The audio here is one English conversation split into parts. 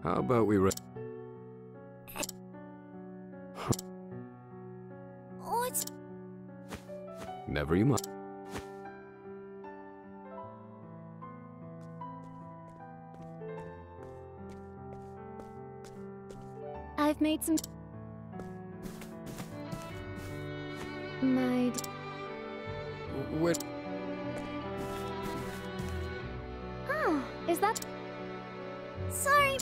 How about we What? Never you mind. I've made some... Wait. Oh, is that... Sorry.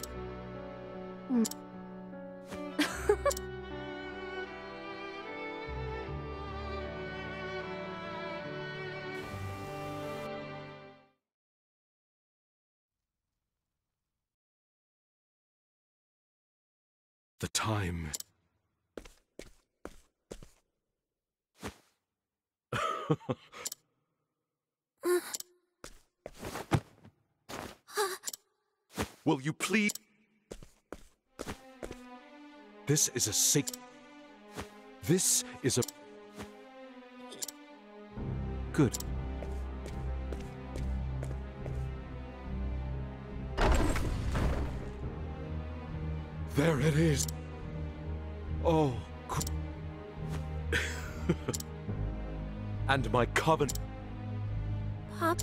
The time. Will you please? This is a sick. This is a good. There it is. Oh. And my covenant. Pop.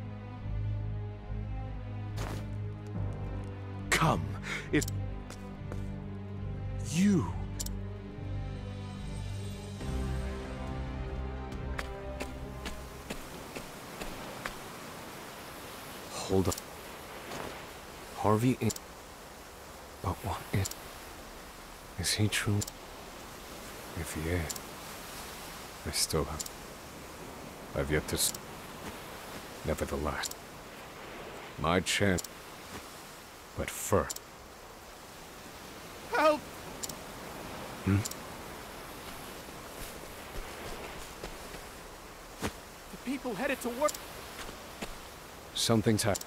Come, it. You. Hold on. Harvey. But what is he true? If he is, I still have. I've yet to. Nevertheless, my chance. But first. Help! Hmm? The people headed to work. Something's happened.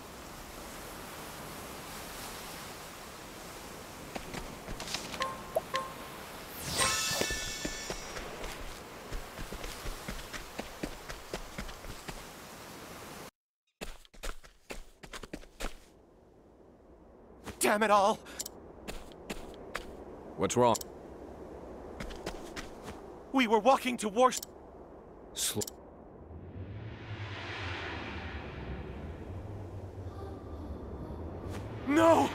Damn it all! What's wrong? We were walking to war. No!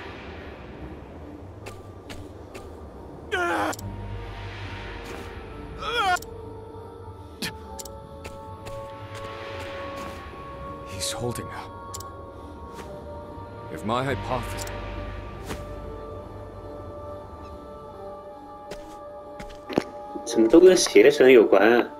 He's holding out. If my hypothesis. What 什么都跟邪神有关啊。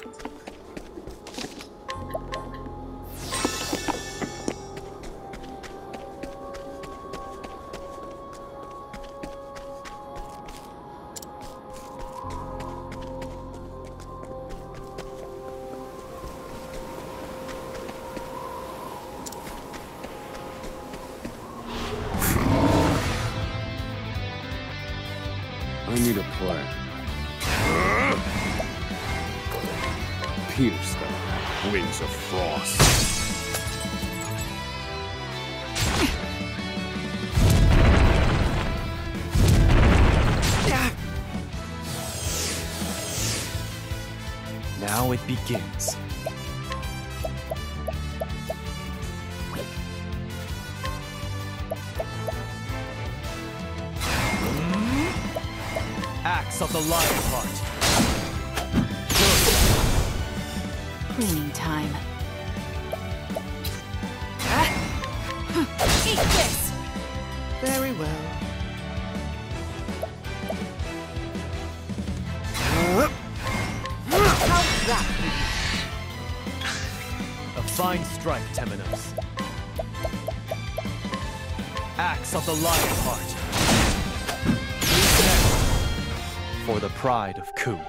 I need a plan. Pierce them. Wings of frost. Now it begins. Axe of the lion heart. Cleaning time. Eat this! Very well. How's that? A fine strike, Temenos. Axe of the lion heart. Who's next? For the pride of Ku.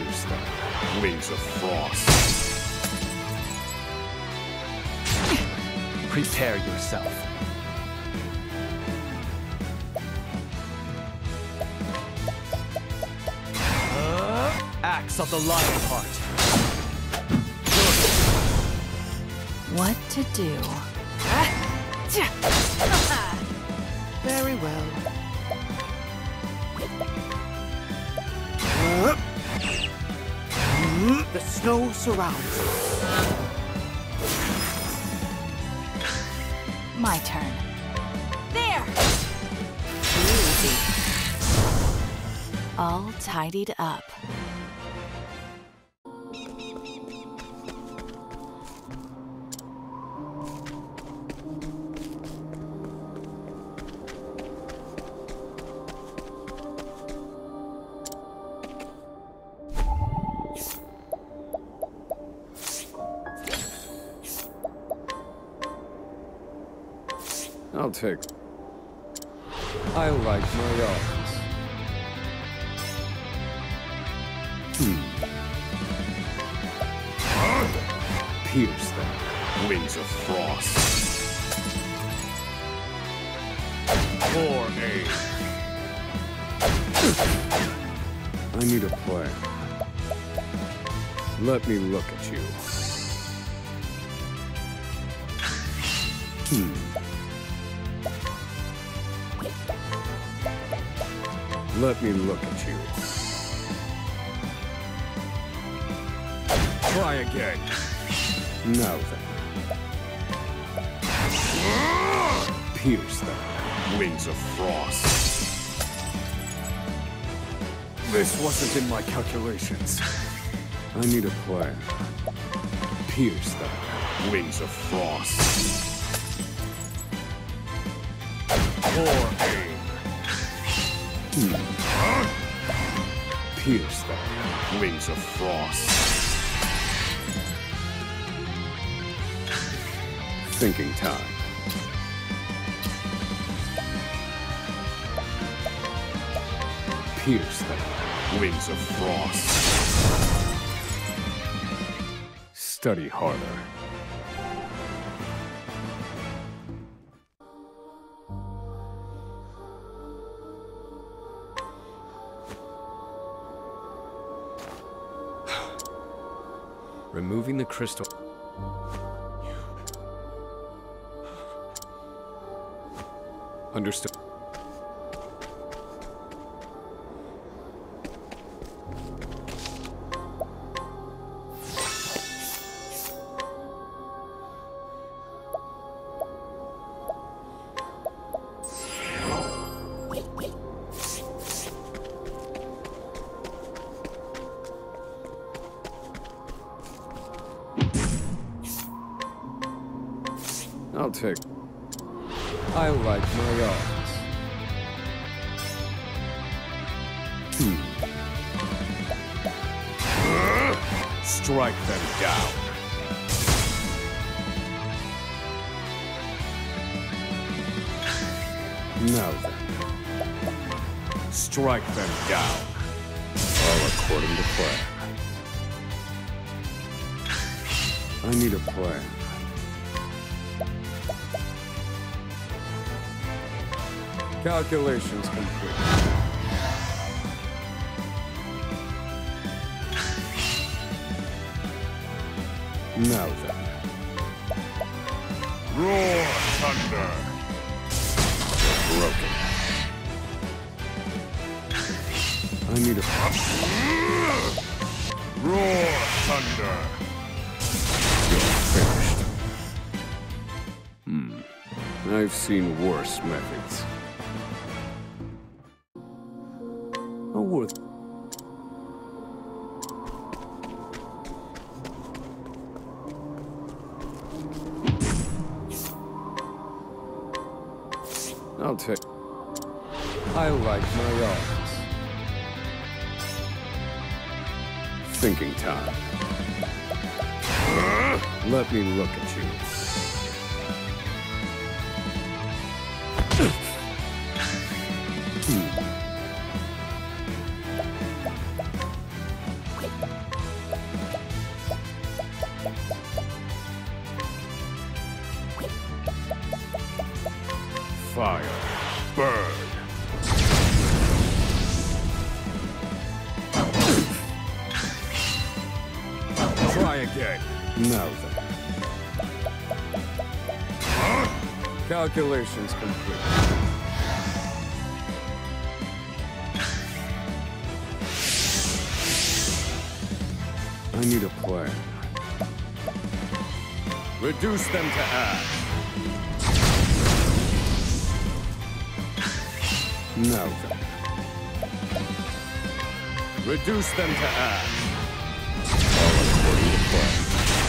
Pierce them. Wings of frost. Prepare yourself. Axe of the lion heart. What to do? Very well. The snow surrounds us. My turn. There! All tidied up. I'll take. I like my odds. Pierce them. Wings of frost. For aim. I need a plan. Let me look at you. Let me look at you. Try again. Now then. Pierce them. Wings of frost. This wasn't in my calculations. I need a plan. Pierce them. Wings of frost. For aim. Pierce them. Wings of frost. Thinking time. Pierce them. Wings of frost. Study harder. Removing the crystal. Understood. I'll take. I like my odds. Strike them down. Now then. Strike them down. All according to plan. I need a plan. Calculations complete. Now then. Roar thunder. Broken. I need a roar thunder. You're finished. I've seen worse methods. Worth. I'll take. I like my odds. Thinking time. Let me look at you. fire. Burn. Try again. Now then. Calculations complete. I need a plan. Reduce them to ash. Now then. Reduce them to ash. All according to plan.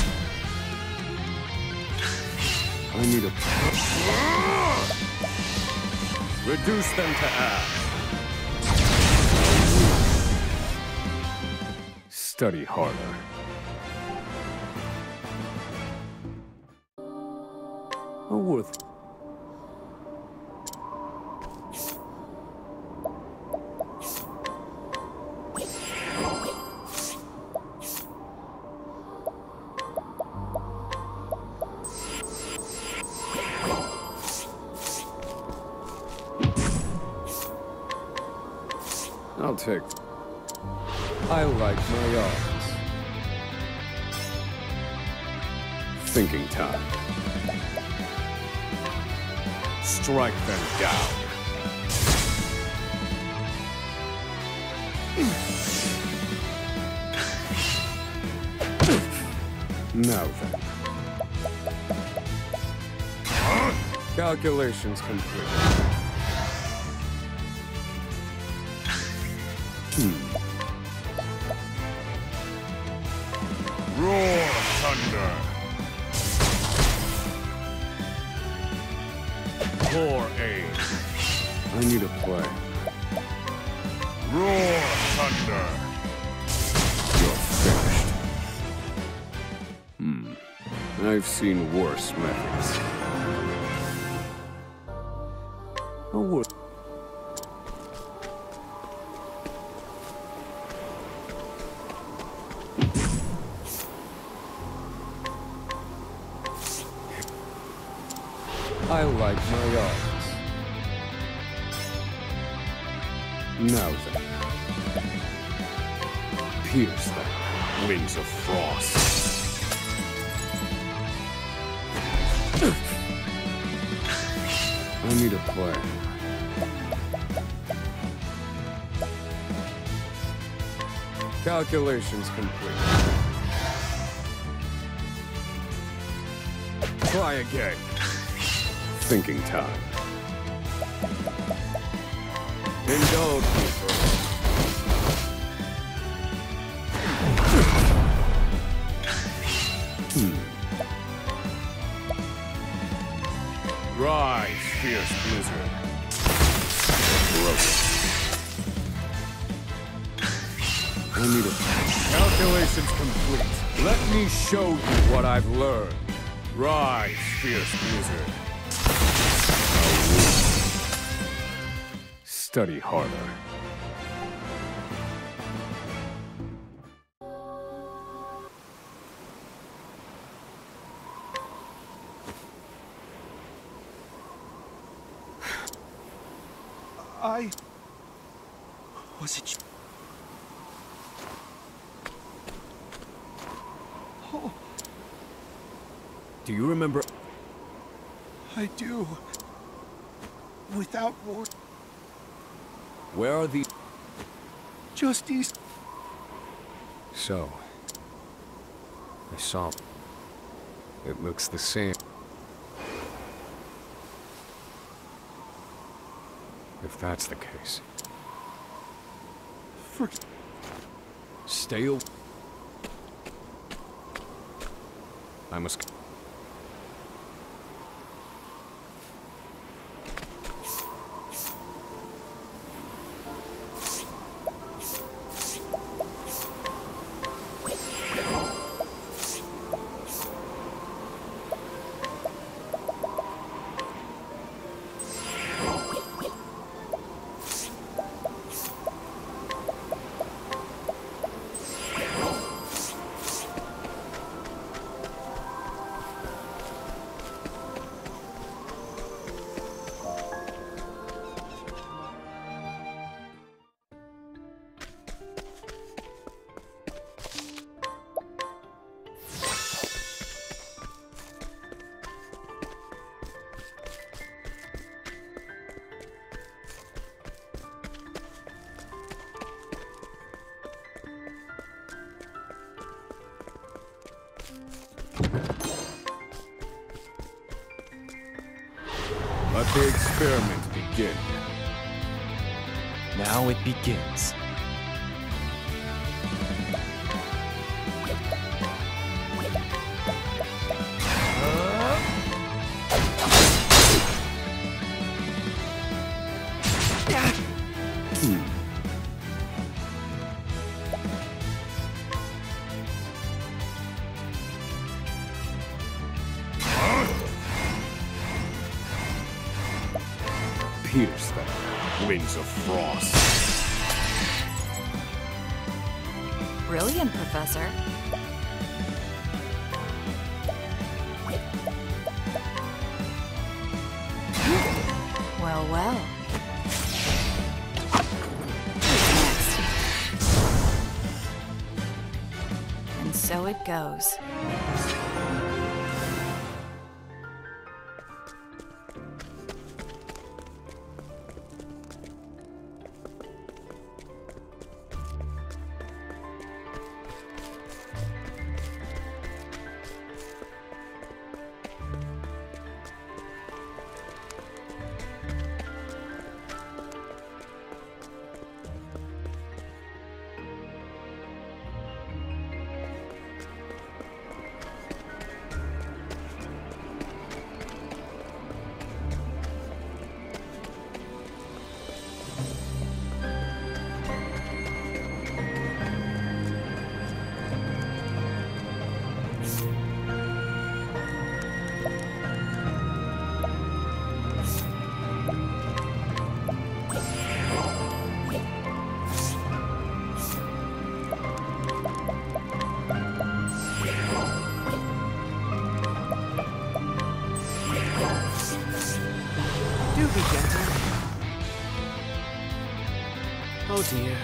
I need a plan. Reduce them to ash. Study harder. Oh, worth. I'll take. I like my odds. Thinking time. Strike them down. Now then. Calculations complete. Roar thunder. Poor aim. I need a play. Roar thunder. You're finished. I've seen worse methods. Oh, what? I like my odds. Now then. Pierce them, wings of frost. I need a plan. Calculations complete. Try again. Thinking time. Indulge me first. Rise, fierce blizzard. Broken. I need a calculations complete. Let me show you what I've learned. Rise, fierce blizzard. Study harder. Was it you? Oh, Do you remember? I do. Without war, Where are the... just east. So... I saw... It looks the same. If that's the case... Stay away. I must... Let the experiment begin. Now it begins. Pierce them, wings of frost. Brilliant, Professor. Well, well. Who's next? And so it goes. Oh dear.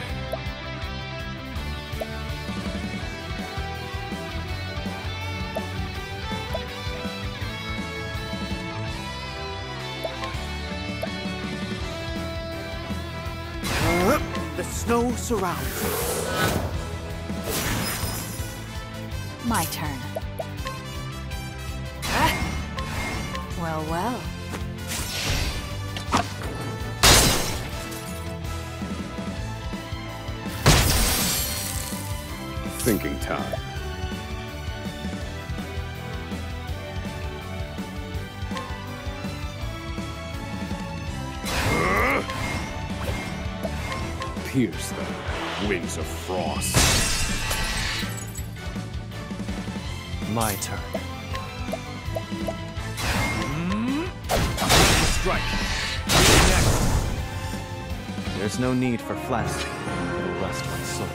The snow surrounds us. My turn. Well, well. Thinking time. Pierce them, wings of frost. My turn. Strike. Next. There's no need for flattery. It'll rest my sword.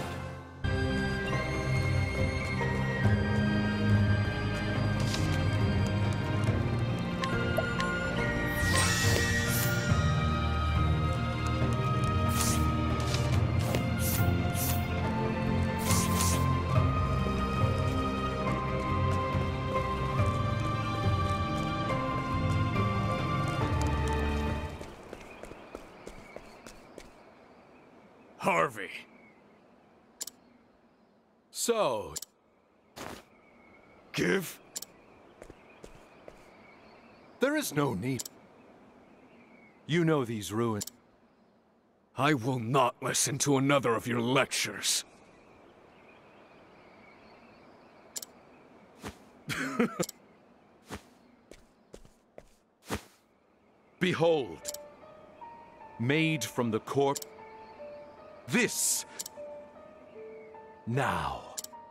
Harvey. So, Give? there is no need. You know these ruins. I will not listen to another of your lectures. Behold, made from the corpse. This now.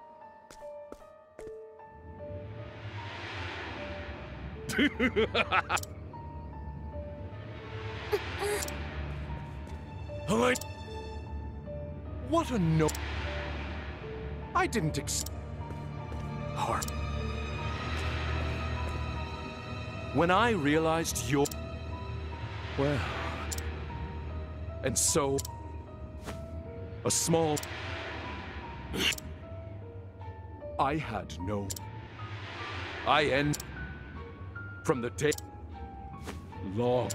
What a no. I didn't harm. When I realized your. Well. And so. A small. I had no. I end. From the day. Long.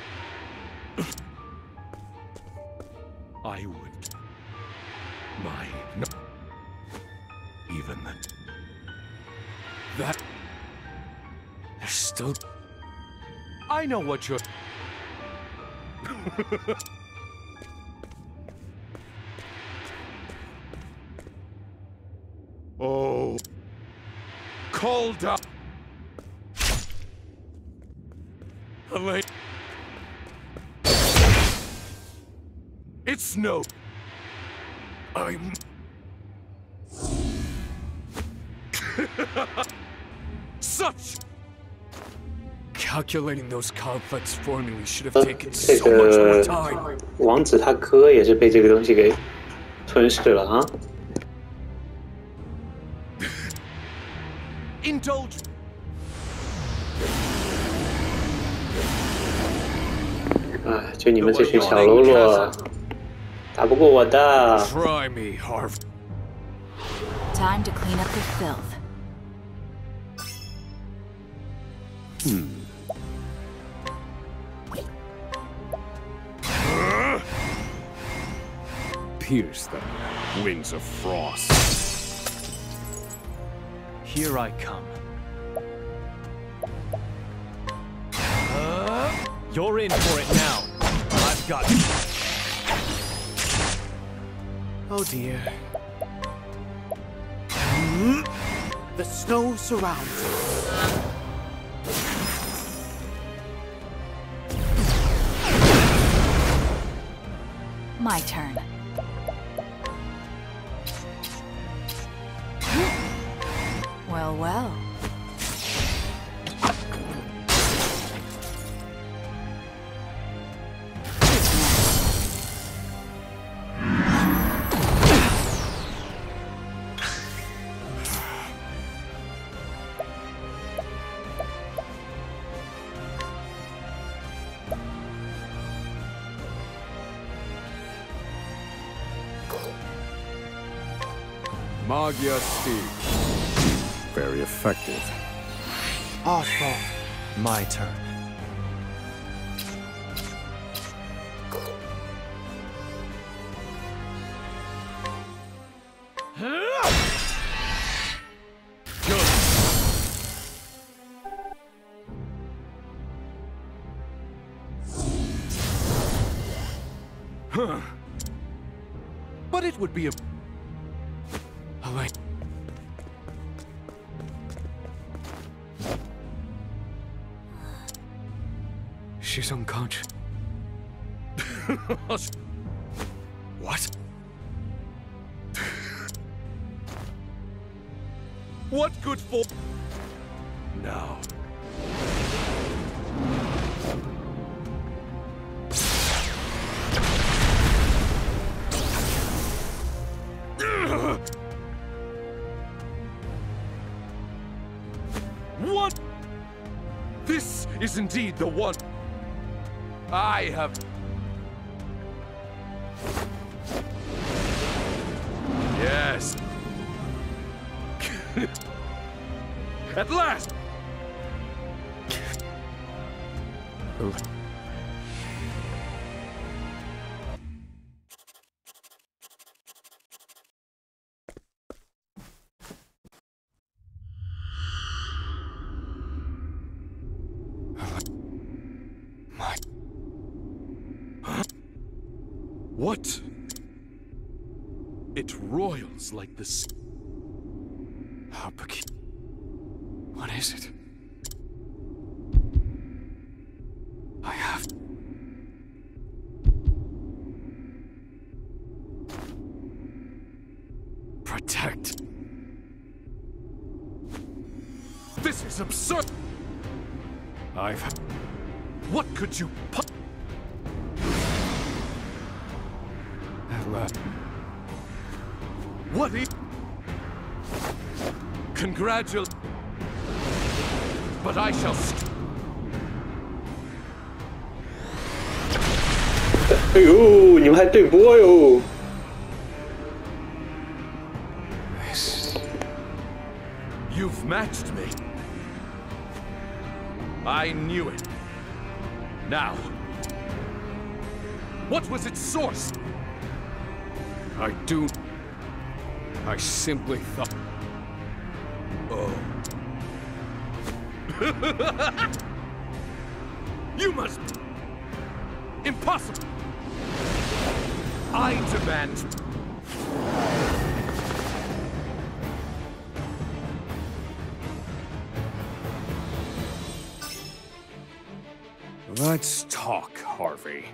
I would. My. No. Even then. That. There's still. I know what you're... Oh. Call down. Elaine. It's no... I'm... Such... Calculating those complex formulae should have 这 taken so much more 个 time. 王子他哥也是被这个东西给吞噬了啊！ Indulge... 哎，就你们这群小喽啰，打不过我的。 Try me, Harv. Time to clean up the filth. Pierce them, wings of frost. Here I come. You're in for it now. I've got you. Oh dear. The snow surrounds us. My turn. Well, well. Who's next? Maggia Steve. Very effective. Oswald. My turn. But it would be a... Elaine. She's unconscious. What? What good for... Now. What? This is indeed the one. I have... Yes. At last! What? It roils like the sea. How peculiar. What is it? I have... Protect. This is absurd! I've... What could you At last. What is... Congratulations. But I shall... 哎呦，你们还对播哟！ This... You've matched me. I knew it. Now, what was its source? I do... I simply thought... Oh. You must... Impossible! I demand... Let's talk, Harvey.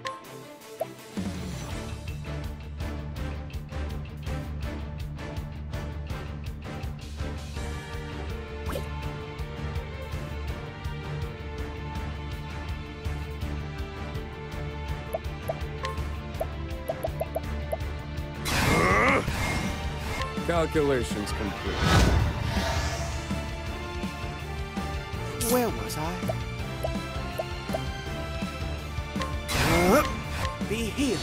Calculations complete. Where was I? Be healed.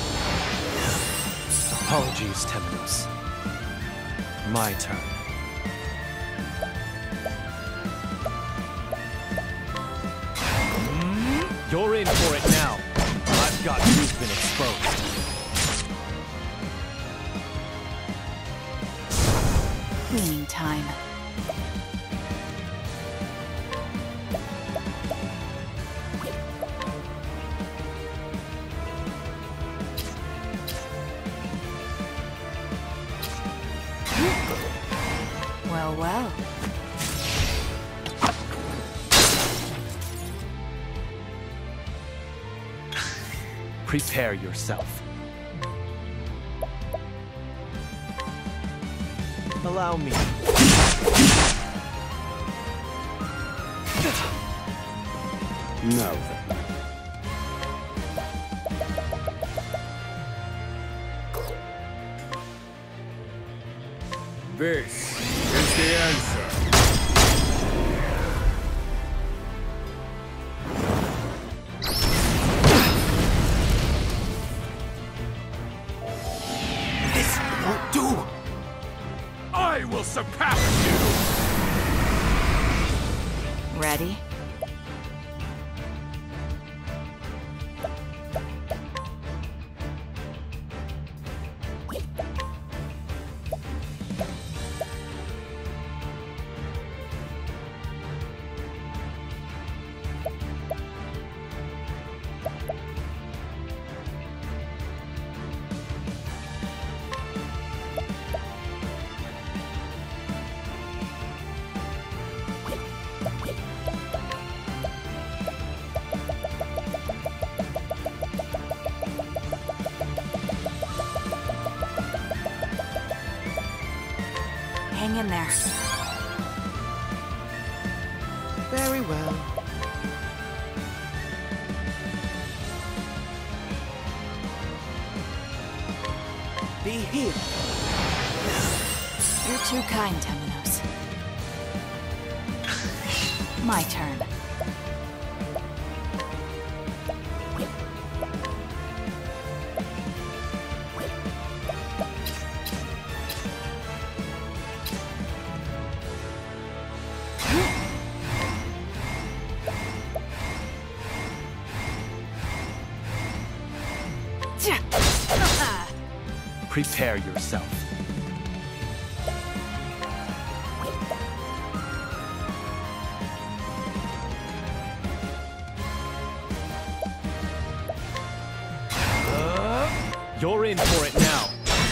Apologies, Temenos. My turn. You're in for it now. I've got you've been exposed. Cleaning time. Well, well. Prepare yourself. Allow me. Now then. This is the answer. This won't do. I will surpass you! Ready? Hang in there. Very well. Be healed. You're too kind, Temenos. My turn. Prepare yourself. You're in for it now.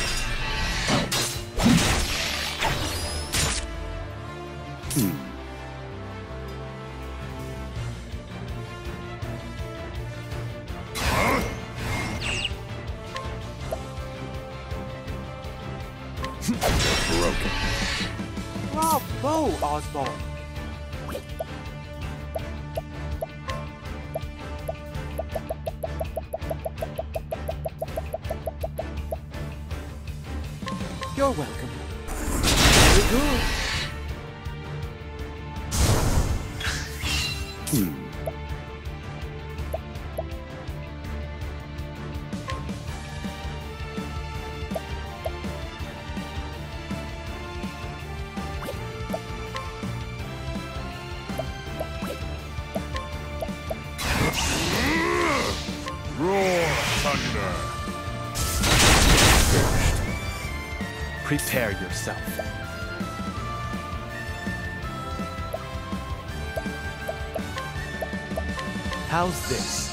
Broken. Bravo, Osborn. You're welcome. Very good. Roar, thunder. Prepare yourself. How's this?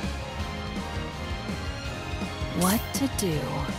What to do?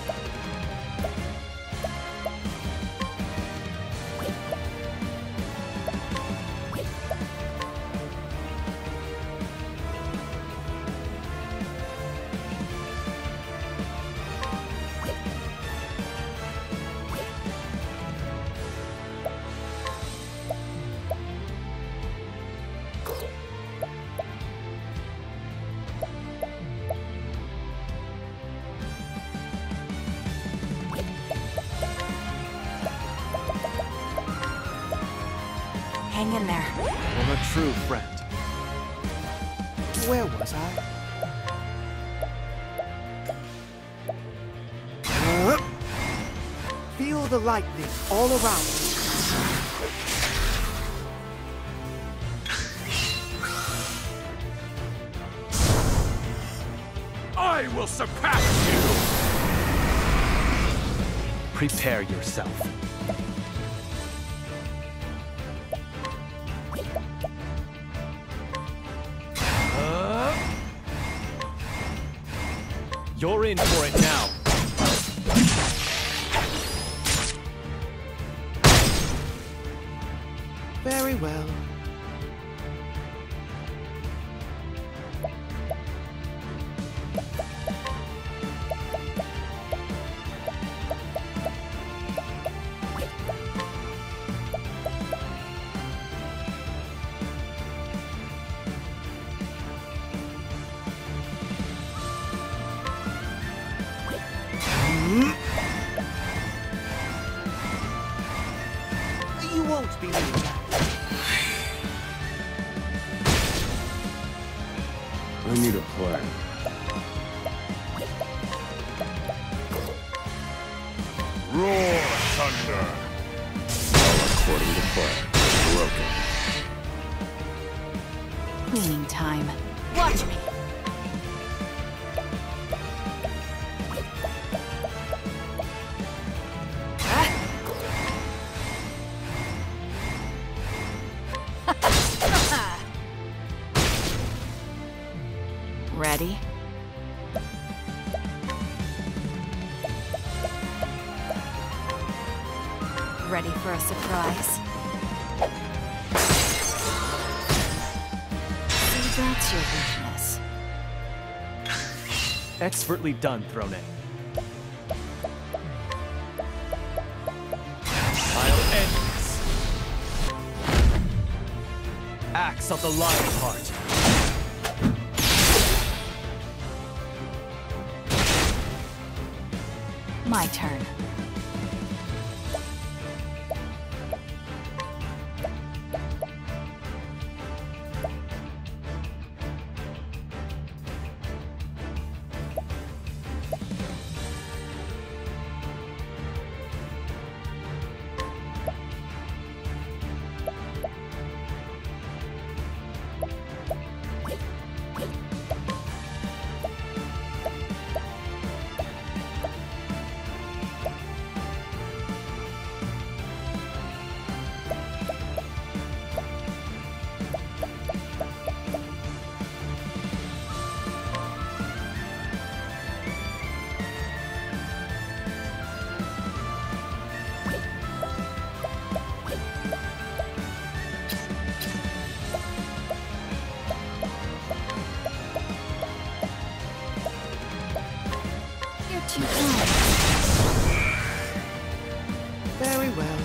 Hang in there. I'm a true friend. Where was I? Feel the lightning all around me. I will surpass you! Prepare yourself. You're in for it now. Very well. You won't be leaving. I need a plan. Roar, thunder! All according to plan. Broken. Cleaning time. Watch me. Ready? Ready for a surprise? See, that's your weakness. Expertly done, Throne. I'll end this. Axe of the Lionheart. My turn. Too kind. Very well.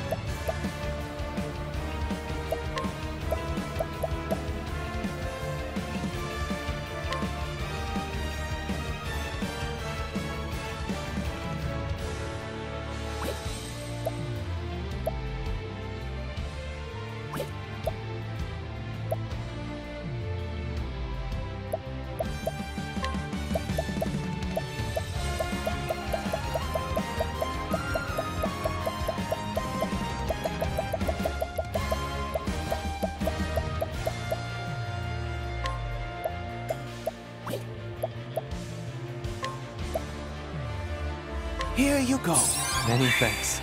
Here you go. Many thanks.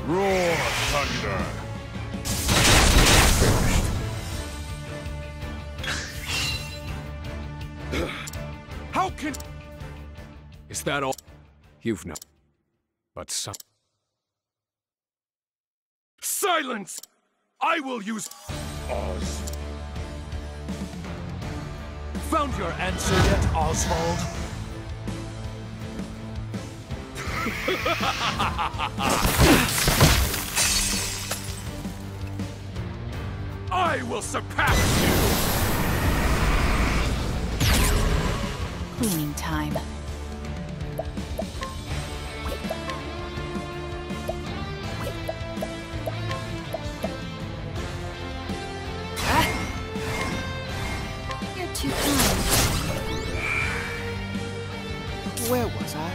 Roar thunder. How can... Is that all? You've no. But some. Silence! I will use... Oz. Found your answer yet, Oswald? I will surpass you! Cleaning time. You're too kind. Where was I?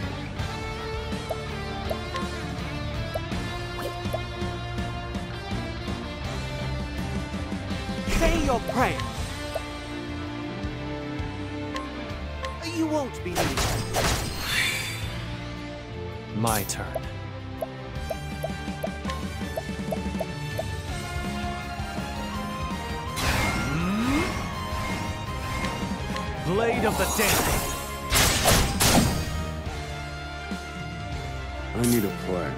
Say your prayer. You won't be needed. My turn. Blade of the Damned. I need a plan.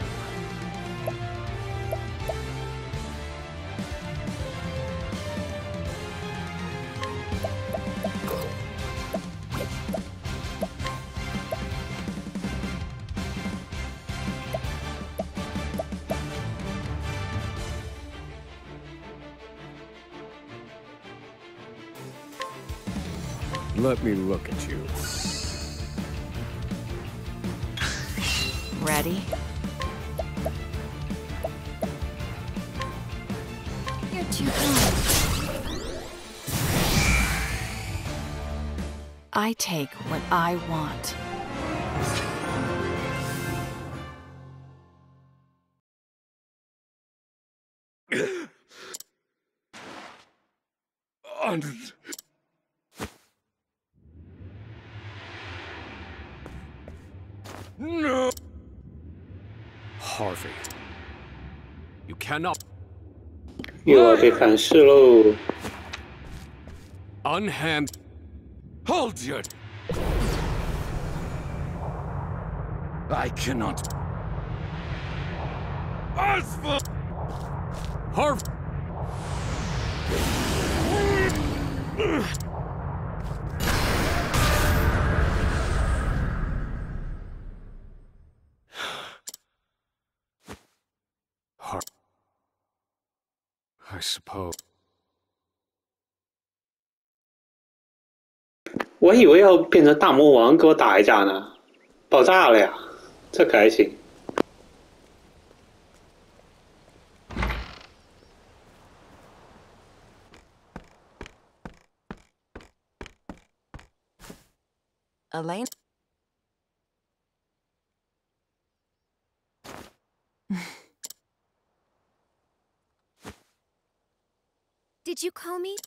Let me look at you. Ready? You're too kind. I take what I want. No! Harvey. You cannot 又要被反噬喽！ unhand. Hold your... I cannot... Oswald! Harvey. I suppose. 我以为要变成大魔王跟我打一架呢，爆炸了呀，这可还行。 Elaine? Did you call me?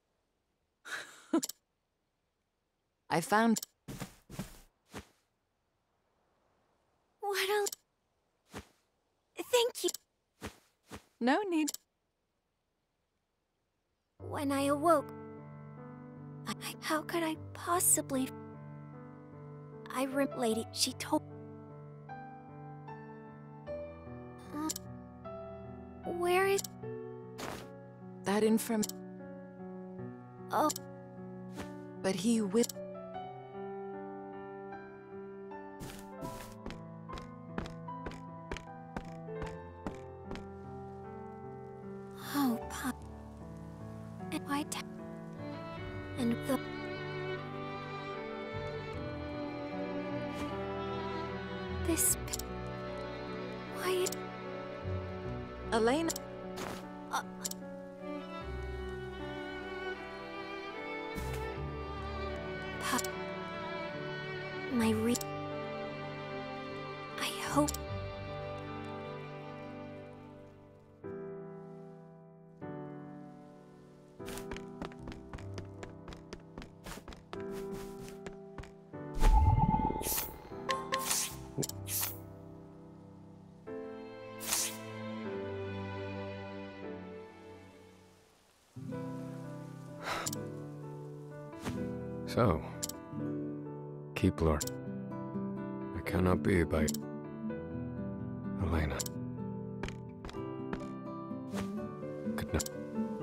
I found... What a... Thank you. No need. When I awoke, how could I possibly... Lady, she told... Where is... That inform... Oh, But he will... oh, Pop. And why... And the... This... Why... Elaine... Pop... My I hope... So, keep learning. I cannot be by Elena. Good night.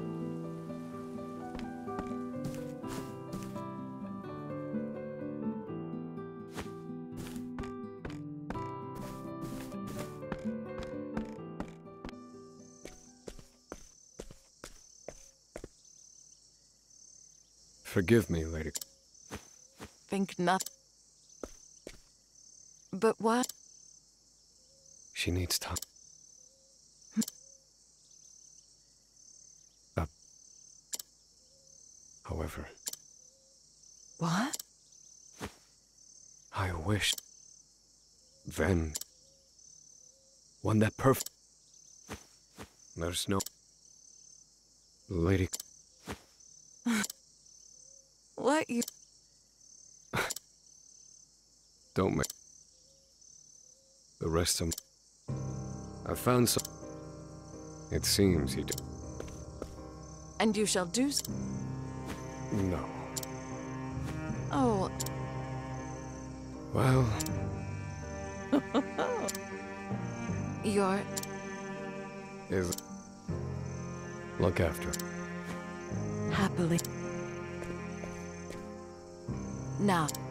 Forgive me, lady. Think nothing. But what? She needs time. However, What? I wished then one that perfect. There's no lady. What you... Don't make the rest of. I found some. It seems you do. And you shall do No. Oh. Well, You're... is look after. happily. Now.